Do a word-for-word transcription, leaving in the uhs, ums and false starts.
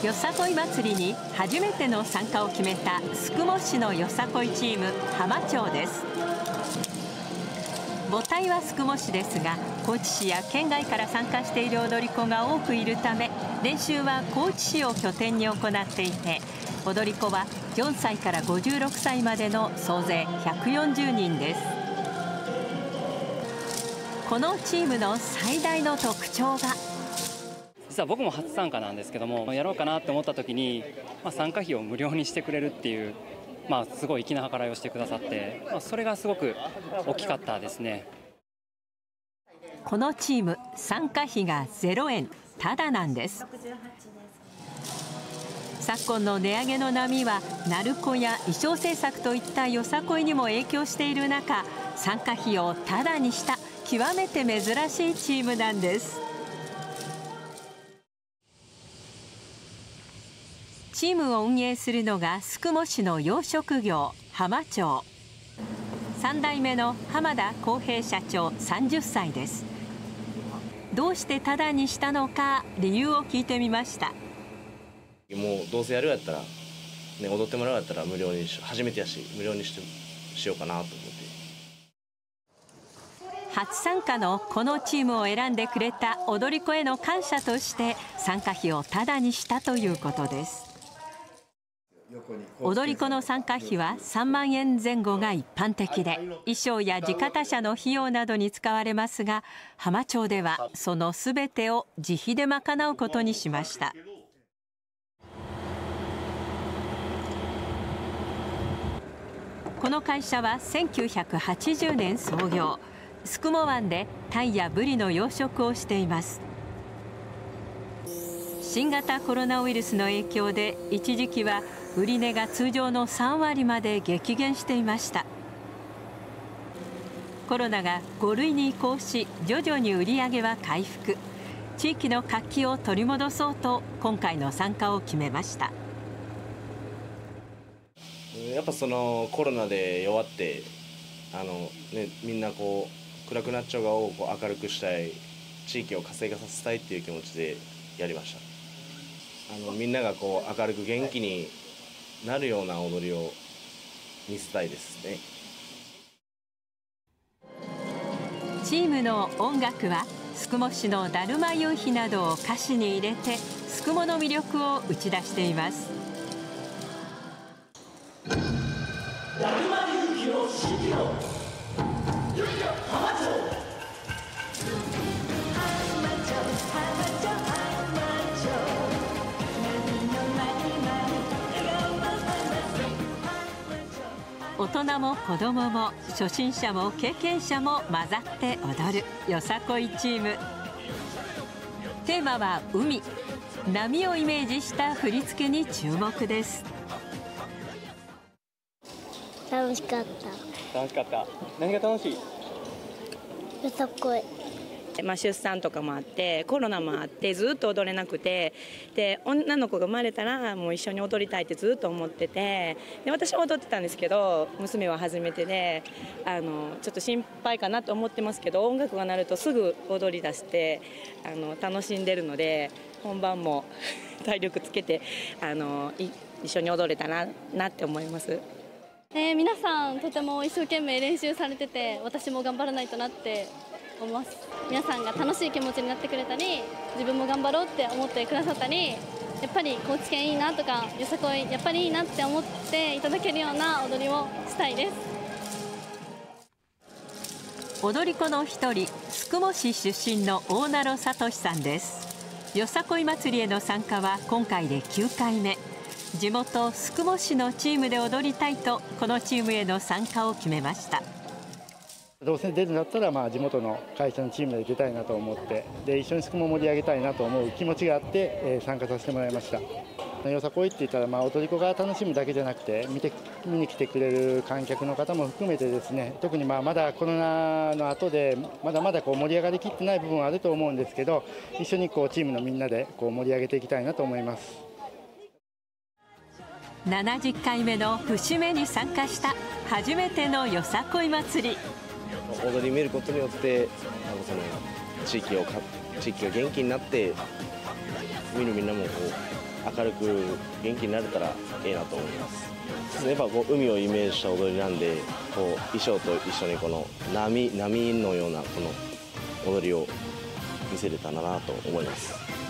よさこい祭りに初めての参加を決めた宿毛市のよさこいチーム浜町です。母体は宿毛市ですが、高知市や県外から参加している踊り子が多くいるため、練習は高知市を拠点に行っていて、踊り子はよんさいからごじゅうろくさいまでの総勢ひゃくよんじゅうにんです。このチームの最大の特徴が、 実は僕も初参加なんですけども、やろうかなと思った時に、まあ、参加費を無料にしてくれるっていう、まあ、すごい粋な計らいをしてくださって、まあ、それがすごく大きかったですね。 このチーム、参加費がゼロえん、ただなんです。昨今の値上げの波は、鳴子や衣装制作といったよさこいにも影響している中、参加費をただにした極めて珍しいチームなんです。チームを運営するのが宿毛市の養殖業浜町。さんだいめの浜田康平社長さんじゅっさいです。どうしてタダにしたのか理由を聞いてみました。 もうどうせやるやったら、ね、踊ってもらうやったら無料にし、初めてやし無料にしてしようかなと思って。 初参加のこのチームを選んでくれた踊り子への感謝として参加費をタダにしたということです。踊り子の参加費はさんまんえんぜん後が一般的で、衣装や地方車の費用などに使われますが、浜町ではそのすべてを自費で賄うことにしました。この会社はせんきゅうひゃくはちじゅうねん創業。宿毛湾でタイやブリの養殖をしています。新型コロナウイルスの影響で一時期は売値が通常のさんわりまで激減していました。コロナがご類に移行し、徐々に売り上げは回復。地域の活気を取り戻そうと今回の参加を決めました。 やっぱそのコロナで弱ってあの、ね、みんなこう暗くなっちゃう側をこう明るくしたい、地域を活性化させたいっていう気持ちでやりました。あのみんながこう明るく元気になるような踊りを見せたいですね。 チームの音楽は宿毛市のだるま夕日などを歌詞に入れて宿毛の魅力を打ち出しています。だるま夕日を知るよ、浜町。大人も子どもも初心者も経験者も混ざって踊るよさこいチーム。テーマは海、波をイメージした振り付けに注目です。 楽しかった。 楽しかった。何が楽しい？ よさこい。 まあ、出産とかもあってコロナもあってずっと踊れなくて、で女の子が生まれたらもう一緒に踊りたいってずっと思ってて、で私は踊ってたんですけど娘は初めてで、あのちょっと心配かなと思ってますけど、音楽が鳴るとすぐ踊り出してあの楽しんでるので、本番も体力つけてあのい一緒に踊れたら な, なって思います。 えー、皆さんとても一生懸命練習されてて、私も頑張らないとなって思います。皆さんが楽しい気持ちになってくれたり、自分も頑張ろうって思ってくださったり、やっぱり高知県いいなとかよさこいやっぱりいいなって思っていただけるような踊りをしたいです。 踊り子の一人、宿毛市出身の大名聡さんです。よさこい祭りへの参加は今回できゅうかいめ。地元宿毛市のチームで踊りたいとこのチームへの参加を決めました。 どうせ出るんだったら、まあ、地元の会社のチームで出たいなと思って、で一緒に宿毛を盛り上げたいなと思う気持ちがあって、えー、参加させてもらいました。よさこいって言ったら、まあ、踊り子が楽しむだけじゃなくて見て見に来てくれる観客の方も含めてですね、特にまあまだコロナの後でまだまだこう盛り上がりきってない部分はあると思うんですけど、一緒にこうチームのみんなでこう盛り上げていきたいなと思います。 ななじゅっかいめの節目に参加した初めてのよさこい祭り。 踊り見ることによってその地域を地域が元気になって、見るみんなもこ明るく元気になれたらいいなと思います。やっぱこう海をイメージした踊りなんで、こう衣装と一緒にこの波波のようなこの踊りを見せれたらなと思います。